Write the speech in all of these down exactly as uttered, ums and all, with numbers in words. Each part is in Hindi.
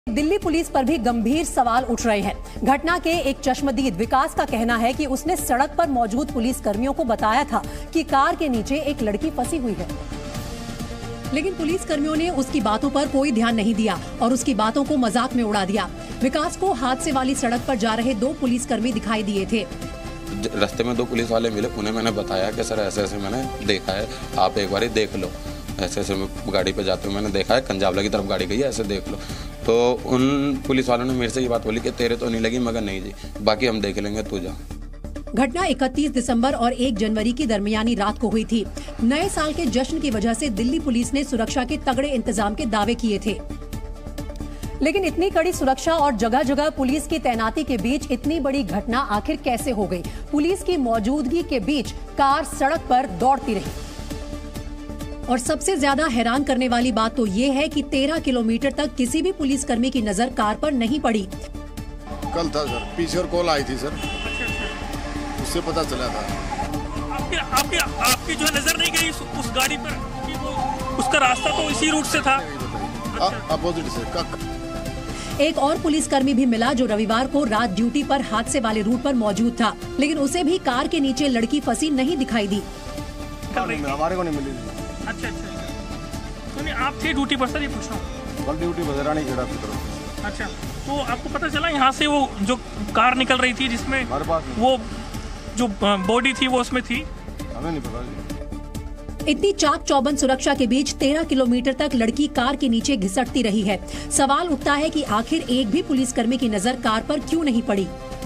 दिल्ली पुलिस पर भी गंभीर सवाल उठ रहे हैं। घटना के एक चश्मदीद विकास का कहना है कि उसने सड़क पर मौजूद पुलिस कर्मियों को बताया था कि कार के नीचे एक लड़की फंसी हुई है, लेकिन पुलिस कर्मियों ने उसकी बातों पर कोई ध्यान नहीं दिया और उसकी बातों को मजाक में उड़ा दिया। विकास को हादसे वाली सड़क पर जा रहे दो पुलिसकर्मी दिखाई दिए थे। रास्ते में दो पुलिस वाले मिले, उन्हें मैंने बताया कि सर ऐसे ऐसे मैंने देखा है, आप एक बार देख लो। ऐसे ऐसे गाड़ी पे जाते हुए मैंने देखा है, कंजावला की तरफ गाड़ी गई है, ऐसे देख लो। तो उन पुलिस वालों ने मेरे से ये बात बोली कि तेरे तो नहीं लगी, मगर नहीं जी, बाकी हम देख लेंगे, तू जा। घटना इकतीस दिसंबर और एक जनवरी की दरमियानी रात को हुई थी। नए साल के जश्न की वजह से दिल्ली पुलिस ने सुरक्षा के तगड़े इंतजाम के दावे किए थे, लेकिन इतनी कड़ी सुरक्षा और जगह जगह पुलिस की तैनाती के बीच इतनी बड़ी घटना आखिर कैसे हो गई? पुलिस की मौजूदगी के बीच कार सड़क पर दौड़ती रही और सबसे ज्यादा हैरान करने वाली बात तो ये है कि तेरह किलोमीटर तक किसी भी पुलिसकर्मी की नजर कार पर नहीं पड़ी। कल था सर, पीछे और कॉल आई थी सर, उससे पता चला था। आपकी आपकी आपकी जो नजर नहीं गई उस, उस गाड़ी पर कि वो उसका रास्ता तो इसी रूट से था। अपोजिट से। एक और पुलिसकर्मी भी मिला जो रविवार को रात ड्यूटी पर हादसे वाले रूट पर मौजूद था, लेकिन उसे भी कार के नीचे लड़की फंसी नहीं दिखाई दी। हमारे को नहीं मिली। अच्छा अच्छा, तो नहीं आप थे ड्यूटी पर सर, ये पूछ रहा हूँ। कल ड्यूटी बजरानी खेड़ा की तरफ। अच्छा, तो आपको पता चला यहाँ से वो जो कार निकल रही थी जिसमें वो जो बॉडी थी वो उसमें थी? हमें नहीं पता जी। इतनी चाक चौबंद सुरक्षा के बीच तेरह किलोमीटर तक लड़की कार के नीचे घिसटती रही है। सवाल उठता है कि आखिर एक भी पुलिसकर्मी की नजर कार पर क्यों नहीं पड़ी?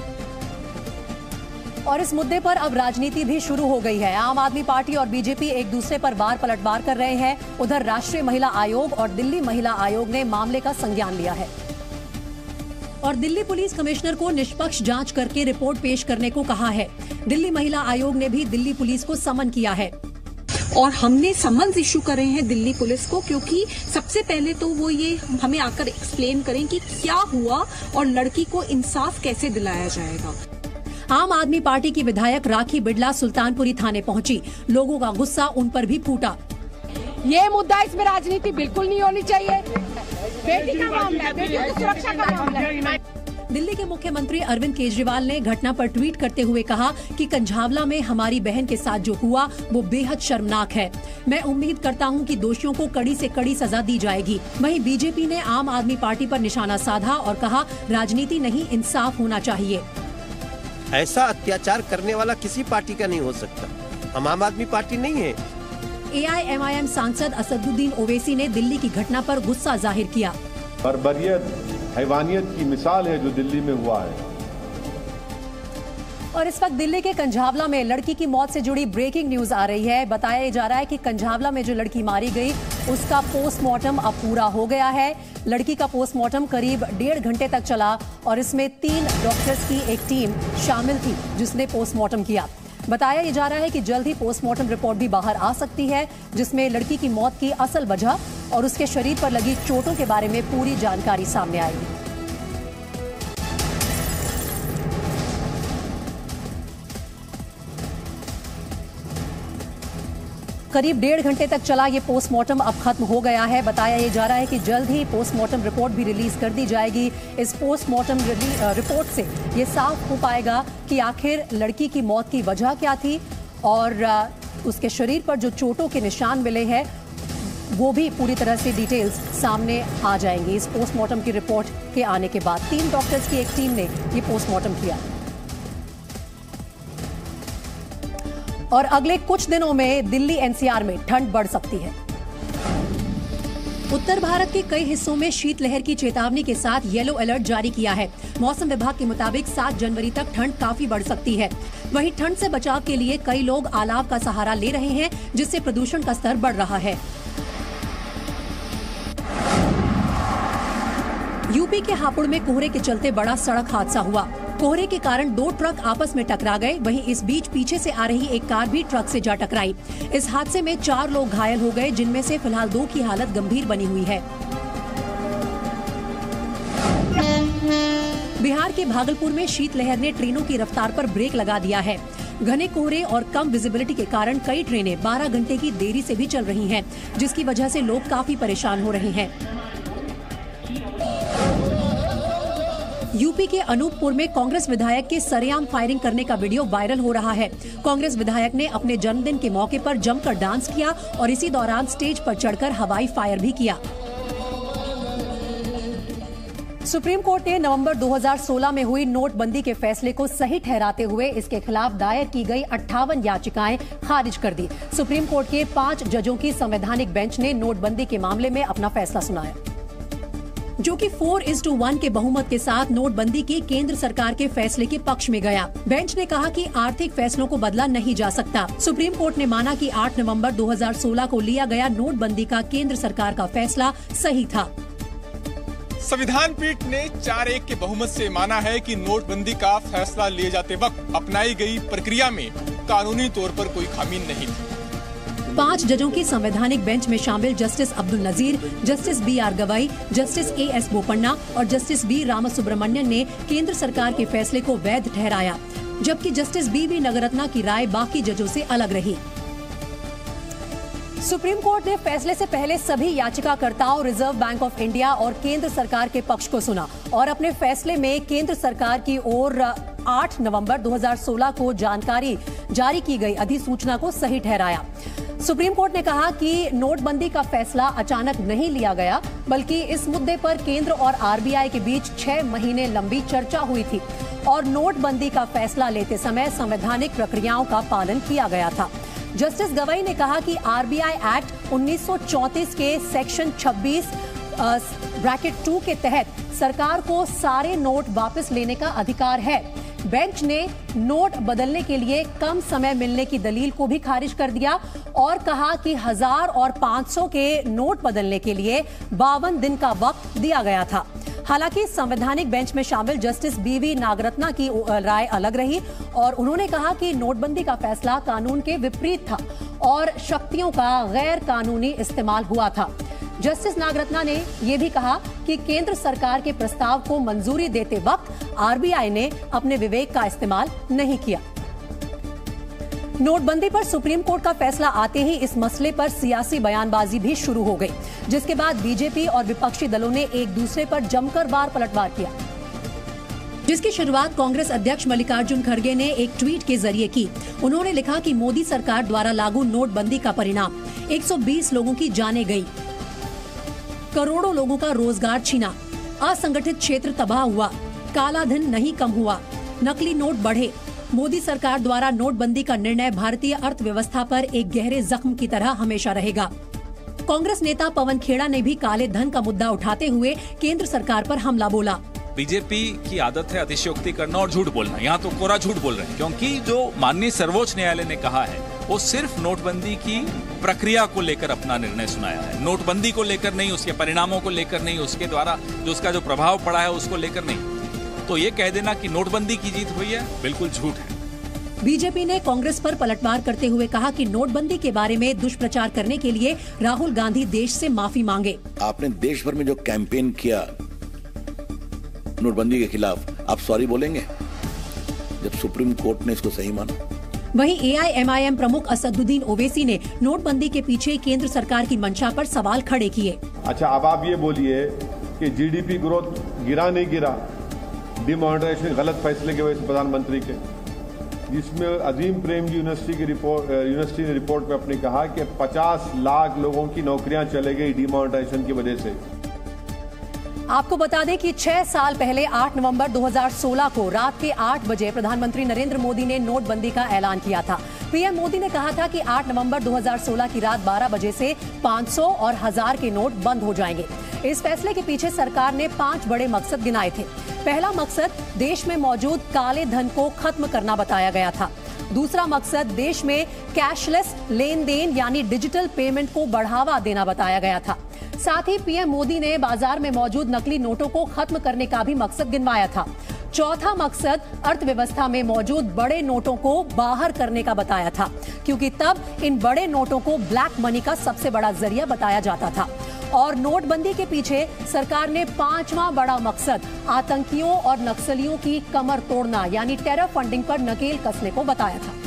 और इस मुद्दे पर अब राजनीति भी शुरू हो गई है। आम आदमी पार्टी और बीजेपी एक दूसरे पर वार पलटवार कर रहे हैं। उधर राष्ट्रीय महिला आयोग और दिल्ली महिला आयोग ने मामले का संज्ञान लिया है और दिल्ली पुलिस कमिश्नर को निष्पक्ष जांच करके रिपोर्ट पेश करने को कहा है। दिल्ली महिला आयोग ने भी दिल्ली पुलिस को समन किया है और हमने समन्स इशू करे हैं दिल्ली पुलिस को, क्योंकि सबसे पहले तो वो ये हमें आकर एक्सप्लेन करें कि क्या हुआ और लड़की को इंसाफ कैसे दिलाया जाएगा। आम आदमी पार्टी की विधायक राखी बिड़ला सुल्तानपुरी थाने पहुंची। लोगों का गुस्सा उन पर भी फूटा। ये मुद्दा, इसमें राजनीति बिल्कुल नहीं होनी चाहिए। बेटी का मामला है, बेटी की सुरक्षा का मामला है। दिल्ली के मुख्यमंत्री अरविंद केजरीवाल ने घटना पर ट्वीट करते हुए कहा कि कंझावला में हमारी बहन के साथ जो हुआ वो बेहद शर्मनाक है। मैं उम्मीद करता हूं कि दोषियों को कड़ी से कड़ी सजा दी जाएगी। वहीं बीजेपी ने आम आदमी पार्टी पर निशाना साधा और कहा राजनीति नहीं, इंसाफ होना चाहिए। ऐसा अत्याचार करने वाला किसी पार्टी का नहीं हो सकता। हम आम आदमी पार्टी नहीं है। ए आई एम आई एम सांसद असदुद्दीन ओवैसी ने दिल्ली की घटना पर गुस्सा जाहिर किया। बर्बरियत, हैवानियत की मिसाल है जो दिल्ली में हुआ है। और इस वक्त दिल्ली के कंझावला में लड़की की मौत से जुड़ी ब्रेकिंग न्यूज आ रही है। बताया जा रहा है कि कंझावला में जो लड़की मारी गई उसका पोस्टमार्टम अब पूरा हो गया है। लड़की का पोस्टमार्टम करीब डेढ़ घंटे तक चला और इसमें तीन डॉक्टर्स की एक टीम शामिल थी जिसने पोस्टमार्टम किया। बताया जा रहा है कि जल्द ही पोस्टमार्टम रिपोर्ट भी बाहर आ सकती है, जिसमें लड़की की मौत की असल वजह और उसके शरीर पर लगी चोटों के बारे में पूरी जानकारी सामने आएगी। करीब डेढ़ घंटे तक चला ये पोस्टमार्टम अब खत्म हो गया है। बताया ये जा रहा है कि जल्द ही पोस्टमार्टम रिपोर्ट भी रिलीज कर दी जाएगी। इस पोस्टमार्टम रिपोर्ट से ये साफ हो पाएगा कि आखिर लड़की की मौत की वजह क्या थी और उसके शरीर पर जो चोटों के निशान मिले हैं वो भी पूरी तरह से डिटेल्स सामने आ जाएंगी। इस पोस्टमार्टम की रिपोर्ट के आने के बाद तीन डॉक्टर्स की एक टीम ने ये पोस्टमार्टम किया और अगले कुछ दिनों में दिल्ली एन सी आर में ठंड बढ़ सकती है। उत्तर भारत के कई हिस्सों में शीतलहर की चेतावनी के साथ येलो अलर्ट जारी किया है। मौसम विभाग के मुताबिक सात जनवरी तक ठंड काफी बढ़ सकती है। वहीं ठंड से बचाव के लिए कई लोग अलाव का सहारा ले रहे हैं, जिससे प्रदूषण का स्तर बढ़ रहा है। यूपी के हापुड़ में कोहरे के चलते बड़ा सड़क हादसा हुआ। कोहरे के कारण दो ट्रक आपस में टकरा गए। वहीं इस बीच पीछे से आ रही एक कार भी ट्रक से जा टकराई। इस हादसे में चार लोग घायल हो गए, जिनमें से फिलहाल दो की हालत गंभीर बनी हुई है। बिहार के भागलपुर में शीतलहर ने ट्रेनों की रफ्तार पर ब्रेक लगा दिया है। घने कोहरे और कम विजिबिलिटी के कारण कई ट्रेनें बारह घंटे की देरी से भी चल रही हैं, जिसकी वजह से लोग काफी परेशान हो रहे हैं। यूपी के अनूपपुर में कांग्रेस विधायक के सरेआम फायरिंग करने का वीडियो वायरल हो रहा है। कांग्रेस विधायक ने अपने जन्मदिन के मौके पर जमकर डांस किया और इसी दौरान स्टेज पर चढ़कर हवाई फायर भी किया। सुप्रीम कोर्ट ने नवंबर दो हज़ार सोलह में हुई नोटबंदी के फैसले को सही ठहराते हुए इसके खिलाफ दायर की गई अट्ठावन याचिकाएं खारिज कर दी। सुप्रीम कोर्ट के पांच जजों की संवैधानिक बेंच ने नोटबंदी के मामले में अपना फैसला सुनाया, जो कि फोर इज टू वन के बहुमत के साथ नोटबंदी के केंद्र सरकार के फैसले के पक्ष में गया। बेंच ने कहा कि आर्थिक फैसलों को बदला नहीं जा सकता। सुप्रीम कोर्ट ने माना कि आठ नवंबर दो हज़ार सोलह को लिया गया नोटबंदी का केंद्र सरकार का फैसला सही था। संविधान पीठ ने चार एक के बहुमत से माना है कि नोटबंदी का फैसला लिए जाते वक्त अपनाई गई प्रक्रिया में कानूनी तौर पर कोई खामी नहीं थी। पांच जजों की संवैधानिक बेंच में शामिल justice Abdul Nazeer, justice B R Gavai, justice A S Bopanna और जस्टिस बी रामसुब्रमण्यन ने केंद्र सरकार के फैसले को वैध ठहराया, जबकि जस्टिस बी वी नगरत्ना की राय बाकी जजों से अलग रही। सुप्रीम कोर्ट ने फैसले से पहले सभी याचिकाकर्ताओं, रिजर्व बैंक ऑफ इंडिया और केंद्र सरकार के पक्ष को सुना और अपने फैसले में केंद्र सरकार की ओर आठ नवंबर दो हज़ार सोलह को जानकारी जारी की गई अधिसूचना को सही ठहराया। सुप्रीम कोर्ट ने कहा कि नोटबंदी का फैसला अचानक नहीं लिया गया, बल्कि इस मुद्दे पर केंद्र और आर बी आई के बीच छह महीने लंबी चर्चा हुई थी और नोटबंदी का फैसला लेते समय संवैधानिक प्रक्रियाओं का पालन किया गया था। जस्टिस गवाई ने कहा कि आर बी आई एक्ट उन्नीस सौ चौंतीस के सेक्शन छब्बीस ब्रैकेट टू के तहत सरकार को सारे नोट वापस लेने का अधिकार है। बेंच ने नोट बदलने के लिए कम समय मिलने की दलील को भी खारिज कर दिया और कहा कि हजार और पांच सौ के नोट बदलने के लिए बावन दिन का वक्त दिया गया था। हालांकि संवैधानिक बेंच में शामिल जस्टिस बी वी नागरत्ना की राय अलग रही और उन्होंने कहा कि नोटबंदी का फैसला कानून के विपरीत था और शक्तियों का गैर कानूनी इस्तेमाल हुआ था। जस्टिस नागरत्ना ने यह भी कहा कि केंद्र सरकार के प्रस्ताव को मंजूरी देते वक्त आर बी आई ने अपने विवेक का इस्तेमाल नहीं किया। नोटबंदी पर सुप्रीम कोर्ट का फैसला आते ही इस मसले पर सियासी बयानबाजी भी शुरू हो गई, जिसके बाद बीजेपी और विपक्षी दलों ने एक दूसरे पर जमकर वार पलटवार किया, जिसकी शुरुआत कांग्रेस अध्यक्ष मल्लिकार्जुन खड़गे ने एक ट्वीट के जरिए की। उन्होंने लिखा कि मोदी सरकार द्वारा लागू नोटबंदी का परिणाम एक सौ बीस लोगों की जानें गई, करोड़ों लोगों का रोजगार छीना, असंगठित क्षेत्र तबाह हुआ, काला धन नहीं कम हुआ, नकली नोट बढ़े। मोदी सरकार द्वारा नोटबंदी का निर्णय भारतीय अर्थव्यवस्था पर एक गहरे जख्म की तरह हमेशा रहेगा। कांग्रेस नेता पवन खेड़ा ने भी काले धन का मुद्दा उठाते हुए केंद्र सरकार पर हमला बोला। बीजेपी की आदत है अतिशयोक्ति करना और झूठ बोलना। यहाँ तो कोरा झूठ बोल रहे हैं, क्योंकि जो माननीय सर्वोच्च न्यायालय ने कहा है वो सिर्फ नोटबंदी की प्रक्रिया को लेकर अपना निर्णय सुनाया है, नोटबंदी को लेकर नहीं, उसके परिणामों को लेकर नहीं, उसके द्वारा जो उसका जो प्रभाव पड़ा है उसको लेकर नहीं। तो ये कह देना कि नोटबंदी की जीत हुई है, बिल्कुल झूठ है। बीजेपी ने कांग्रेस पर पलटवार करते हुए कहा कि नोटबंदी के बारे में दुष्प्रचार करने के लिए राहुल गांधी देश से माफी मांगे। आपने देश भर में जो कैंपेन किया नोटबंदी के खिलाफ, आप सॉरी बोलेंगे जब सुप्रीम कोर्ट ने इसको सही माना? वहीं ए आई एम आई एम प्रमुख असदुद्दीन ओवैसी ने नोटबंदी के पीछे केंद्र सरकार की मंशा पर सवाल खड़े किए। अच्छा, अब आप ये बोलिए कि जी डी पी ग्रोथ गिरा नहीं गिरा, डिमोनेटाइजेशन गलत फैसले की वजह से प्रधानमंत्री के, जिसमें अजीम प्रेमजी यूनिवर्सिटी की रिपोर्ट यूनिवर्सिटी ने रिपोर्ट में अपने कहा कि पचास लाख लोगों की नौकरियां चले गई डिमोनेटाइजेशन की वजह से। आपको बता दें कि छह साल पहले आठ नवंबर दो हज़ार सोलह को रात के आठ बजे प्रधानमंत्री नरेंद्र मोदी ने नोटबंदी का ऐलान किया था। पीएम मोदी ने कहा था कि आठ नवंबर दो हज़ार सोलह की रात बारह बजे से पाँच सौ और हजार के नोट बंद हो जाएंगे। इस फैसले के पीछे सरकार ने पांच बड़े मकसद गिनाए थे। पहला मकसद देश में मौजूद काले धन को खत्म करना बताया गया था। दूसरा मकसद देश में कैशलेस लेन देन यानी डिजिटल पेमेंट को बढ़ावा देना बताया गया था। साथ ही पीएम मोदी ने बाजार में मौजूद नकली नोटों को खत्म करने का भी मकसद गिनवाया था। चौथा मकसद अर्थव्यवस्था में मौजूद बड़े नोटों को बाहर करने का बताया था, क्योंकि तब इन बड़े नोटों को ब्लैक मनी का सबसे बड़ा जरिया बताया जाता था। और नोटबंदी के पीछे सरकार ने पांचवा बड़ा मकसद आतंकियों और नक्सलियों की कमर तोड़ना यानी टेरर फंडिंग पर नकेल कसने को बताया था।